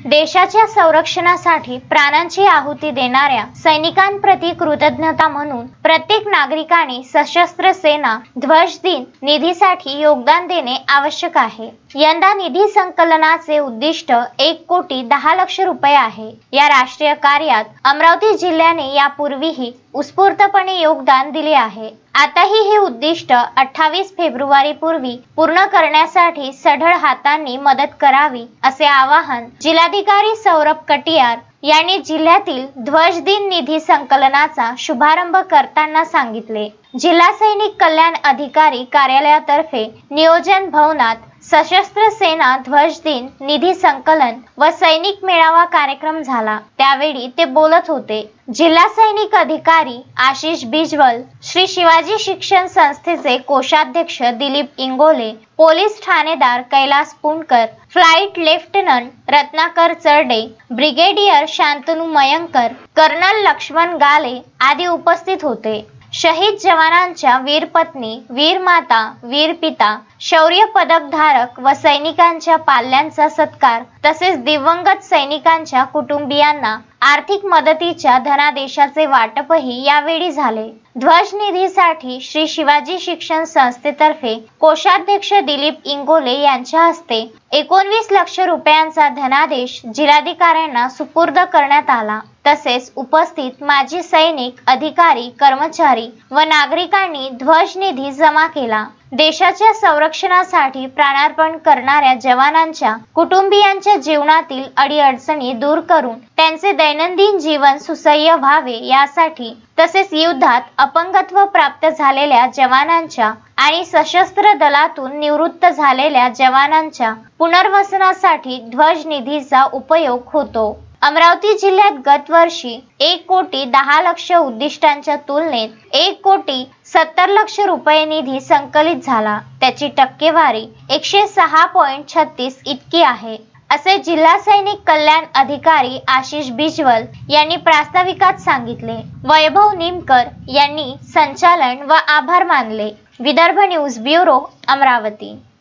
देशाच्या संरक्षणासाठी प्राणांची आहुती देणाऱ्या सैनिकांप्रती कृतज्ञता म्हणून प्रत्येक नागरिकाने सशस्त्र सेना ध्वज दिन निधीसाठी योगदान देणे आवश्यक आहे। यंदा निधी संकलनाचे उद्दिष्ट 1,10,00,000 रुपये आहे। या राष्ट्रीय कार्यात अमरावती जिल्ह्याने यापूर्वीही उत्स्फूर्तपणे योगदान दिले आहे। आताही हे उद्दिष्ट 28 फेब्रुवारी पूर्वी पूर्ण करण्यासाठी सढळ हातांनी मदत करावी असे आवाहन जिल्हाधिकारी सौरभ कटियार यांनी जिल्ह्यातील ध्वज दिन निधी संकलनाचा शुभारंभ करताना सांगितले। जिल्हा सैनिक कल्याण अधिकारी कार्यालयातर्फे नियोजन भवनात सशस्त्र सेना ध्वज दिन निधी संकलन व सैनिक मेळावा कार्यक्रम झाला। त्यावेळी ते बोलत होते। जिल्हा सैनिक अधिकारी आशिष बिजवल, श्री शिवाजी शिक्षण संस्थेचे कोषाध्यक्ष दिलीप इंगोले, पोलीस ठाणेदार Kailas Punkar, flight lieutenant Ratnakar Charde, brigadier Shantanu Mayankar, colonel Laxman Gale आदी उपस्थित होते। शहीद जवानांच्या वीर पत्नी, वीर माता, वीर पिता, शौर्य पदक धारक व सैनिकांच्या पाल्यांचा सत्कार तसेच दिवंगत सैनिकांच्या कुटुंबियांना आर्थिक मदतीच्या धनादेशाचे वाटपही यावेळी झाले। ध्वज निधीसाठी श्री शिवाजी शिक्षण संस्थेतर्फे कोषाध्यक्ष दिलीप इंगोले यांच्या हस्ते 19 लाख रुपयांचा धनादेश जिल्हाधिकाऱ्यांना सुपूर्द करण्यात आला। तसेच उपस्थित माजी सैनिक, अधिकारी, कर्मचारी व नागरिकांनी ध्वज निधी जमा केला। देशाच्या संरक्षणासाठी प्राणार्पण करणाऱ्या जवानांच्या कुटुंबियांच्या जीवनातील अडीअडचणी दूर करून त्यांचे दैनंदिन जीवन सुसह्य व्हावे यासाठी तसेच युद्धात अपंगत्व प्राप्त झालेल्या जवानांच्या आणि सशस्त्र दलातून निवृत्त झालेल्या जवानांच्या पुनर्वसनासाठी ध्वज निधीचा उपयोग होतो। अमरावती जिल्ह्यात गत वर्षी 1,10,00,000 उद्दिष्टांच्या तुलनेत 1,70,00,000 रुपये निधी संकलित झाला। त्याची टक्केवारी 106.36 इतकी आहे असे जिल्हा सैनिक कल्याण अधिकारी आशिष बिजवल यांनी प्रास्ताविकात सांगितले। वैभव निमकर यांनी संचालन व आभार मानले। Vidarbha news bureau, Amravati.